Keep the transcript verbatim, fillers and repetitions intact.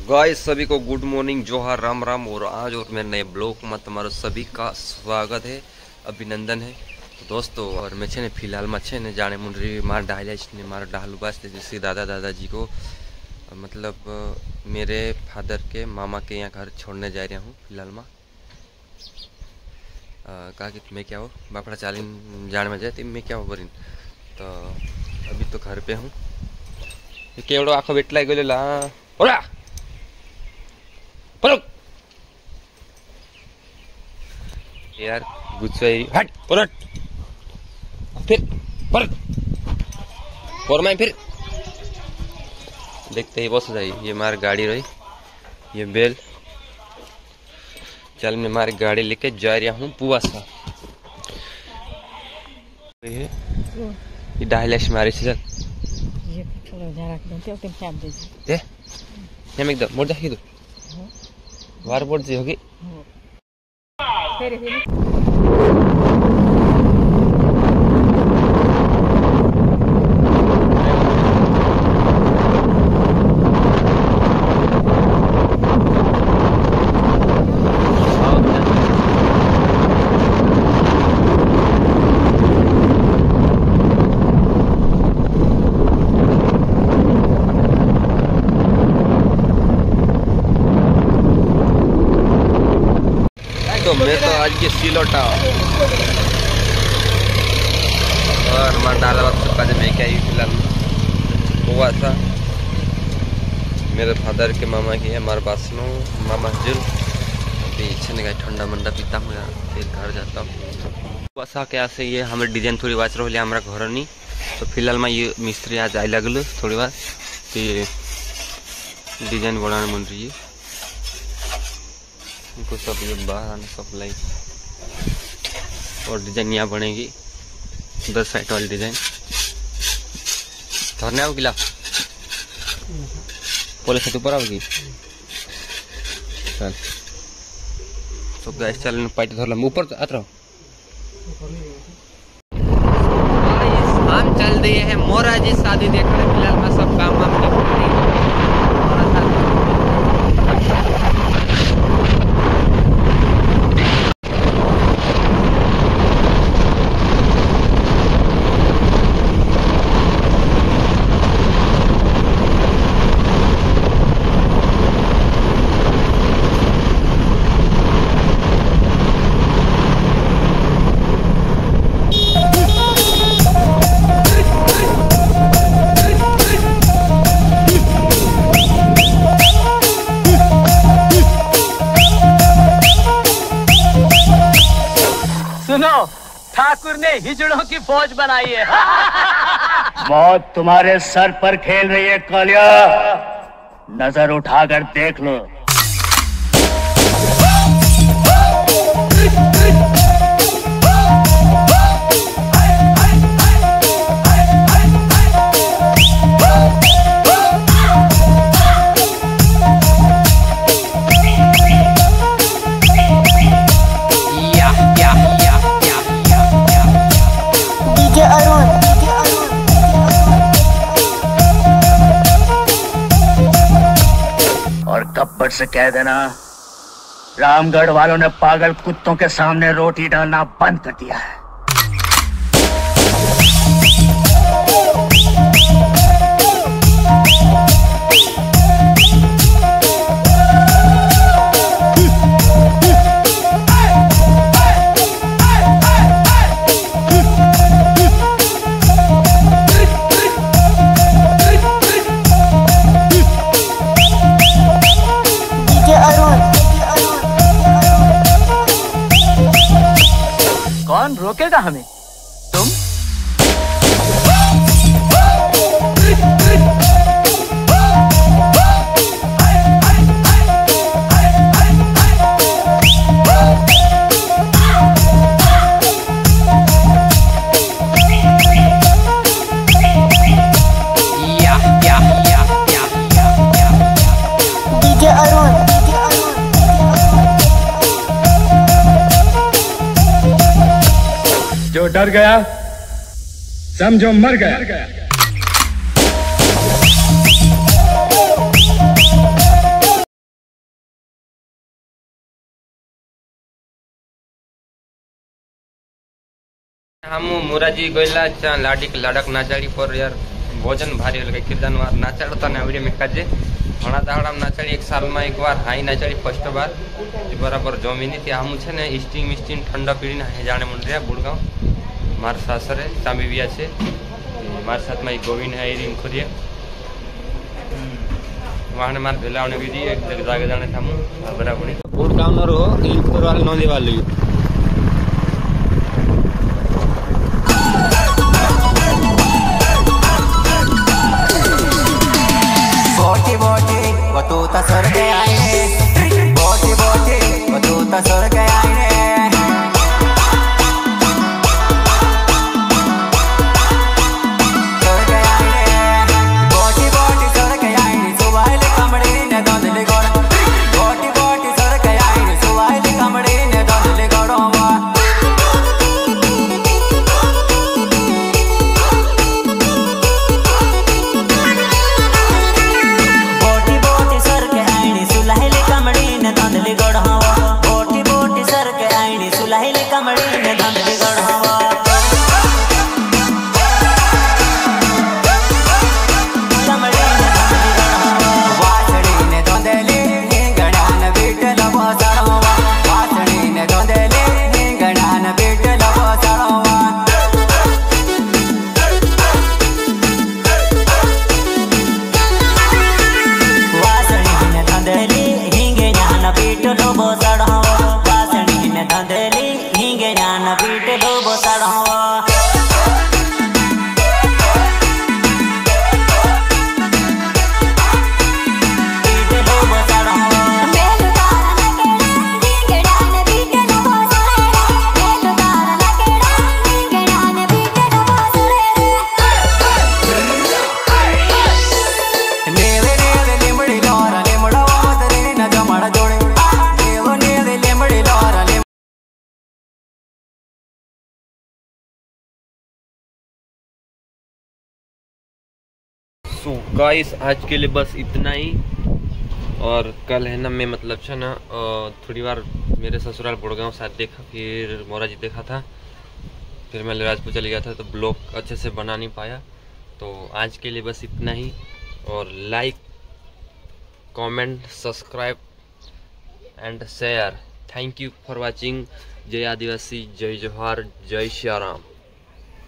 Guys सभी को good morning, जोहार, राम राम। और आज और मेरे नए ब्लॉग में तुम्हारा सभी का स्वागत है, अभिनंदन है दोस्तों। और मैं छे ने फिलहाल में छे ने जाने मुंडरी मार डाल ने मार डालू बास जैसे दादा दादाजी को मतलब मेरे फादर के मामा के यहाँ घर छोड़ने जा रहा हूँ फिलहाल में। कहा कि मैं क्या हो बापड़ा चालीन जाने में जाए मैं क्या हो बरीन, तो अभी तो घर पे हूँ। केवड़ो आखो बेटला गयो ला ओरा पलट यार गुस्सा हट पलट फिर पलट और मैं फिर देखते ही बस जाइए। ये हमारी गाड़ी रही, ये बेल चल मैं हमारी गाड़ी लेके जा रहा हूँ पुआसा। ये डायलेक्स मारी से चल ये थोड़ा जरा के तो टाइम दे दे हम एकदम मोड़ जा दो वार बोर्ड जी होगी तो मैं तो आज के सिलोटा और मार डाला वक्त मैं क्या ही फिलहाल हुआ था मेरे फादर के मामा की है हमारे पास नो मामा जुल। अभी छने का ठंडा मंडा पीता हूँ फिर घर जाता हूँ। वैसा क्या से ये हमें डिजाइन थोड़ी बात रही हमारा घर नहीं, तो फिलहाल मैं ये मिस्त्री आज आई लगल थोड़ी बात फिर डिजाइन बनाने मन रही है इनको सब ये बाहर आने सब लाई और डिजाइन यहाँ बनेगी उधर साइड वाली डिजाइन धरने आओ गिला बोले से ऊपर आओगी चल तो गैस चल पाइट धर ला ऊपर आत रहो। हम चल दिए हैं मोरा जी शादी देखने फिलहाल में सब काम वाम ठाकुर ने हिजड़ों की फौज बनाई है। मौत तुम्हारे सर पर खेल रही है कालिया, नजर उठाकर देख लो। और गब्बर से कह देना रामगढ़ वालों ने पागल कुत्तों के सामने रोटी डालना बंद कर दिया है। कौन रोकेगा हमें? तुम? या, या, या, या, या, या। डीजे अरुण जो डर गया समझो मर गया। हम मोराजी गोइला चा लाडिक लाडक नाचाड़ी पर यार भोजन भारी लगे कीर्तन वार नाचाड़ता ना वीडियो में काजे घणा दाहड़ा नाचाड़ी एक साल में एक बार हाई नाचाड़ी फर्स्ट बार बराबर जमी नहीं थी हम छे ने स्टिंग मिस्टिंग ठंडा पीड़ी ना जाने मंडरिया बुड़गांव मार सासरे चांबी बिया छे मार साथ में गोविंद है एरिंग खोरिए वहां मार भेलावने विधि एक जगह जाने था हम बराबर बुड़गांव न रो इन वाले नोंदी वाली बोटी बोटी वो तो तसर के आए बोटी बोटी वो तो तसर के आए सो गाइस आज के लिए बस इतना ही। और कल है ना मैं मतलब छा ना थोड़ी बार मेरे ससुराल गुड़गांव साथ देखा, फिर मोराजी देखा था, फिर मैं लिराजपुर चले गया था तो ब्लॉग अच्छे से बना नहीं पाया। तो आज के लिए बस इतना ही। और like comment subscribe and share. Thank you for watching. जय आदिवासी, जय जोहार, जय श्री राम।